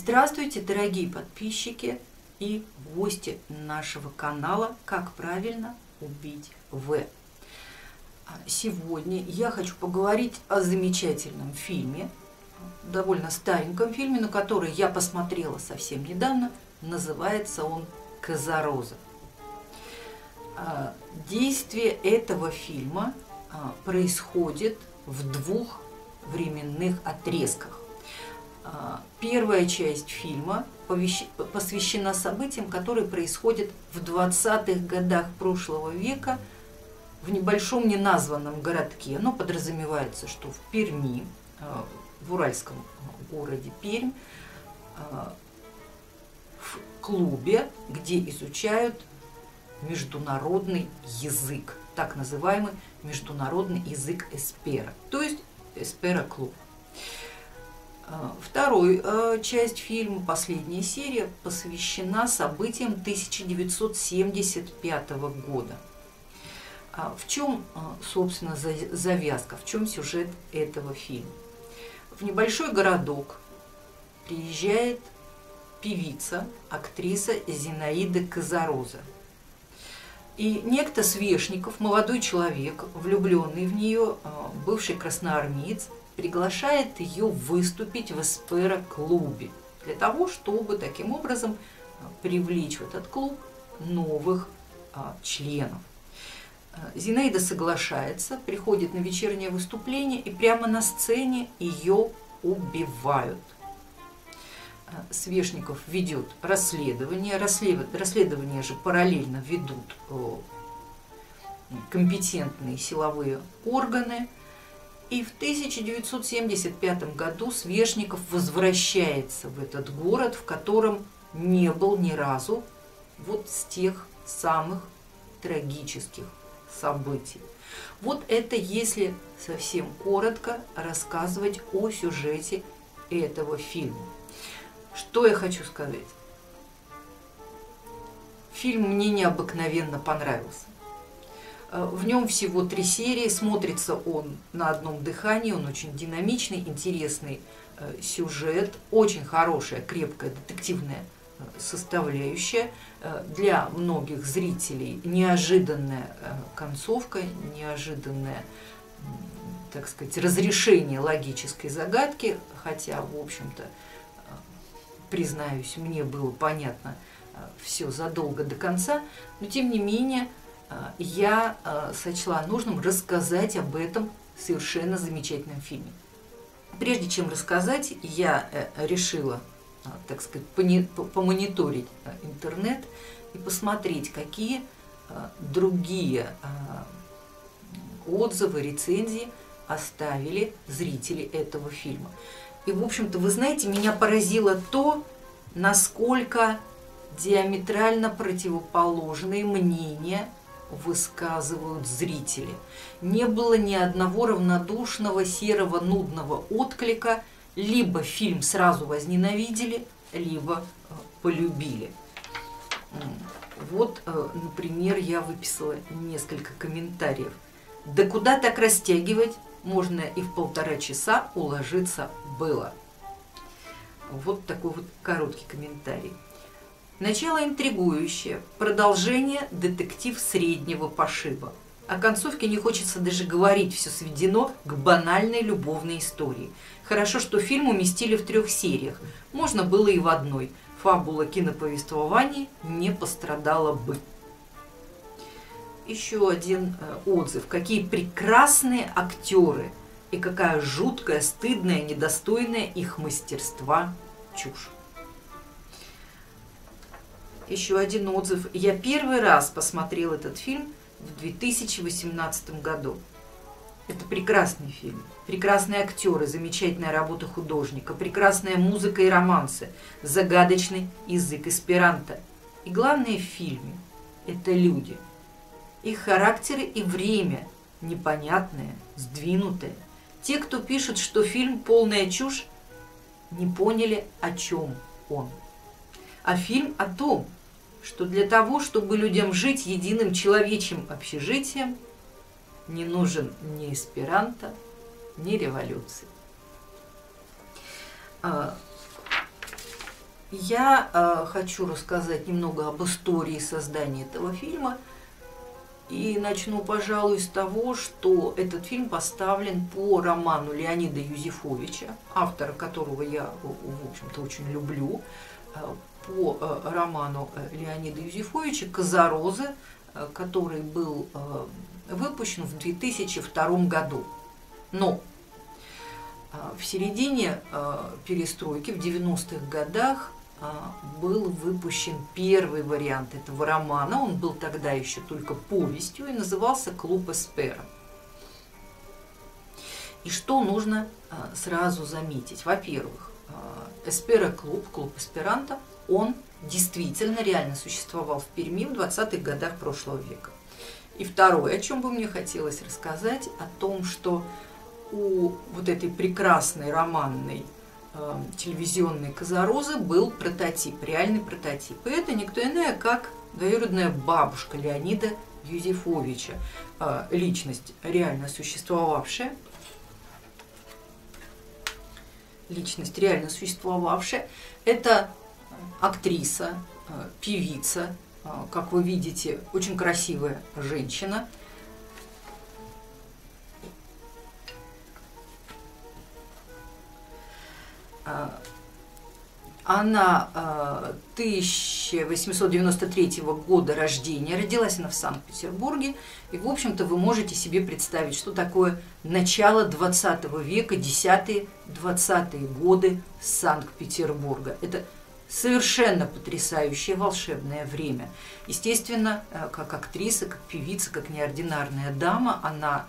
Здравствуйте, дорогие подписчики и гости нашего канала «Как правильно убить В». Сегодня я хочу поговорить о замечательном фильме, довольно стареньком фильме, но который я посмотрела совсем недавно. Называется он «Коза-Роза». Действие этого фильма происходит в двух временных отрезках. Первая часть фильма посвящена событиям, которые происходят в 20-х годах прошлого века в небольшом неназванном городке, но подразумевается, что в Перми, в уральском городе Пермь, в клубе, где изучают международный язык, так называемый международный язык Эспера, то есть Эспера-клуб. Вторая часть фильма, последняя серия, посвящена событиям 1975 года. В чем, собственно, завязка, в чем сюжет этого фильма? В небольшой городок приезжает певица, актриса Зинаида Коза-Роза. И некто Свешников, молодой человек, влюбленный в нее, бывший красноармеец, приглашает ее выступить в Эспера-клубе для того, чтобы таким образом привлечь в этот клуб новых членов. Зинаида соглашается, приходит на вечернее выступление, и прямо на сцене ее убивают. Свешников ведет расследование, расследование же параллельно ведут компетентные силовые органы. И в 1975 году Свешников возвращается в этот город, в котором не был ни разу, вот с тех самых трагических событий. Вот это, если совсем коротко рассказывать о сюжете этого фильма. Что я хочу сказать? Фильм мне необыкновенно понравился. В нем всего 3 серии, смотрится он на одном дыхании, он очень динамичный, интересный сюжет, очень хорошая, крепкая детективная составляющая. Для многих зрителей неожиданная концовка, неожиданное, так сказать, разрешение логической загадки, хотя, в общем-то, признаюсь, мне было понятно все задолго до конца, но тем не менее я сочла нужным рассказать об этом совершенно замечательном фильме. Прежде чем рассказать, я решила, так сказать, помониторить интернет и посмотреть, какие другие отзывы, рецензии оставили зрители этого фильма. И, в общем-то, вы знаете, меня поразило то, насколько диаметрально противоположные мнения высказывают зрители. Не было ни одного равнодушного, серого, нудного отклика. Либо фильм сразу возненавидели, либо полюбили. Вот, например, я выписала несколько комментариев. Да куда так растягивать? Можно и в 1,5 часа уложиться было. Вот такой вот короткий комментарий. Начало интригующее, продолжение детектив среднего пошиба. О концовке не хочется даже говорить, все сведено к банальной любовной истории. Хорошо, что фильм уместили в 3 сериях, можно было и в одной. Фабула киноповествования не пострадала бы. Еще один отзыв. Какие прекрасные актеры и какая жуткая, стыдная, недостойная их мастерства чушь. Еще один отзыв. Я первый раз посмотрел этот фильм в 2018 году. Это прекрасный фильм, прекрасные актеры, замечательная работа художника, прекрасная музыка и романсы, загадочный язык эсперанто. И главное в фильме – это люди. Их характеры и время непонятное, сдвинутое. Те, кто пишет, что фильм полная чушь, не поняли, о чем он. А фильм о том, что для того, чтобы людям жить единым человечьим общежитием, не нужен ни эсперанто, ни революции. Я хочу рассказать немного об истории создания этого фильма. И начну, пожалуй, с того, что этот фильм поставлен по роману Леонида Юзефовича, автора которого я, в общем-то, очень люблю, по роману Леонида Юзефовича «Козорозы», который был выпущен в 2002 году. Но в середине перестройки, в 90-х годах, был выпущен первый вариант этого романа. Он был тогда еще только повестью и назывался «Клуб Эспера». И что нужно сразу заметить? Во-первых, Эспера-клуб, клуб эсперанто, он действительно реально существовал в Перми в 20-х годах прошлого века. И второе, о чем бы мне хотелось рассказать, о том, что у вот этой прекрасной романной телевизионной «Козорозы» был прототип, реальный прототип. И это никто иная, как двоюродная бабушка Леонида Юзефовича, личность реально существовавшая. Личность реально существовавшая. Это актриса, певица, как вы видите, очень красивая женщина. Она 1893 года рождения, родилась она в Санкт-Петербурге, и, в общем-то, вы можете себе представить, что такое начало 20 века, 10-20-е годы Санкт-Петербурга. Это совершенно потрясающее волшебное время. Естественно, как актриса, как певица, как неординарная дама, она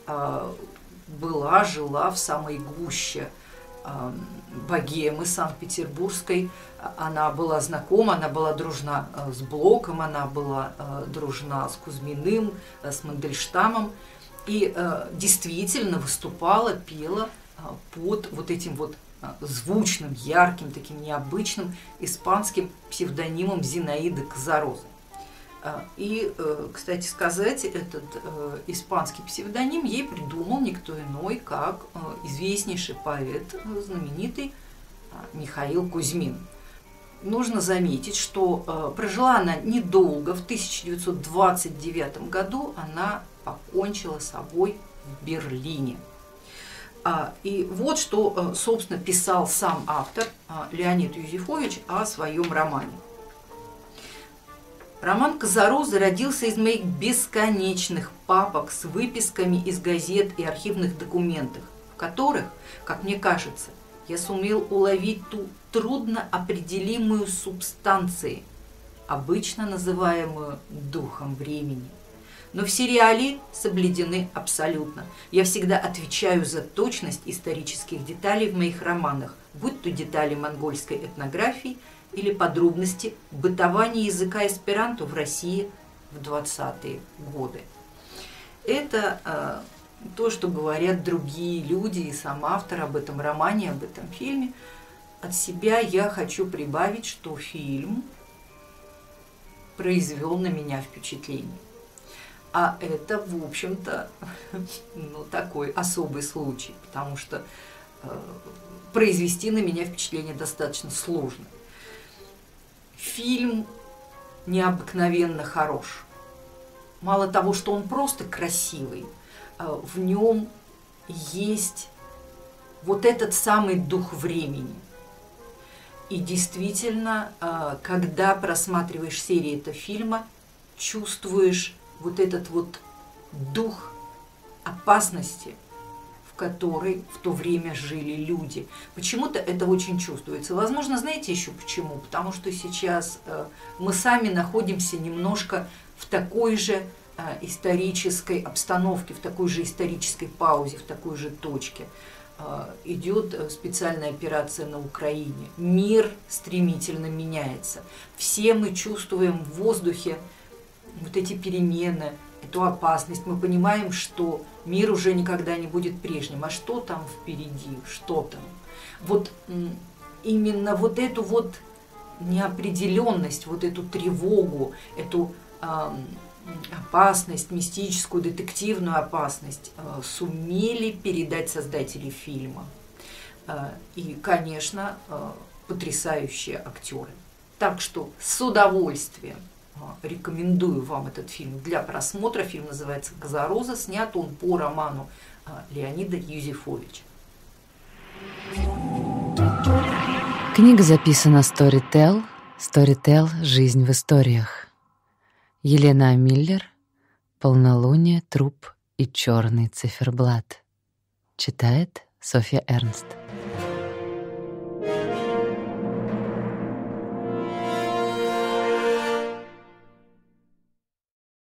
жила в самой гуще богемы Санкт-Петербургской. Она была знакома, она была дружна с Блоком, она была дружна с Кузьминым, с Мандельштамом и действительно выступала, пела под вот этим вот звучным, ярким, таким необычным испанским псевдонимом Зинаиды Козорозы. И, кстати сказать, этот испанский псевдоним ей придумал никто иной, как известнейший поэт, знаменитый Михаил Кузьмин. Нужно заметить, что прожила она недолго. В 1929 году она покончила с собой в Берлине. И вот что, собственно, писал сам автор Леонид Юзефович о своем романе. Роман «Козорозы» родился из моих бесконечных папок с выписками из газет и архивных документов, в которых, как мне кажется, я сумел уловить ту трудноопределимую субстанцию, обычно называемую духом времени. Но все реалии соблюдены абсолютно. Я всегда отвечаю за точность исторических деталей в моих романах, будь то детали монгольской этнографии или подробности бытования языка эсперанто в России в 20-е годы. Это то, что говорят другие люди и сам автор об этом романе, об этом фильме. От себя я хочу прибавить, что фильм произвел на меня впечатление. А это, в общем-то, такой особый случай, потому что произвести на меня впечатление достаточно сложно. Фильм необыкновенно хорош. Мало того, что он просто красивый, в нем есть вот этот самый дух времени. И действительно, когда просматриваешь серии этого фильма, чувствуешь вот этот вот дух опасности, в которой в то время жили люди. Почему-то это очень чувствуется. Возможно, знаете еще почему? Потому что сейчас мы сами находимся немножко в такой же исторической обстановке, в такой же исторической паузе, в такой же точке. Идет специальная операция на Украине. Мир стремительно меняется. Все мы чувствуем в воздухе вот эти перемены, эту опасность. Мы понимаем, что мир уже никогда не будет прежним. А что там впереди? Что там? Вот именно вот эту вот неопределенность, вот эту тревогу, эту опасность, мистическую, детективную опасность сумели передать создатели фильма. И, конечно, потрясающие актеры. Так что с удовольствием рекомендую вам этот фильм для просмотра. Фильм называется «Коза-Роза», снят он по роману Леонида Юзефовича. Книга записана Storytel. Storytel «Жизнь в историях». Елена Миллер. «Полнолуние, труп и черный циферблат». Читает Софья Эрнст.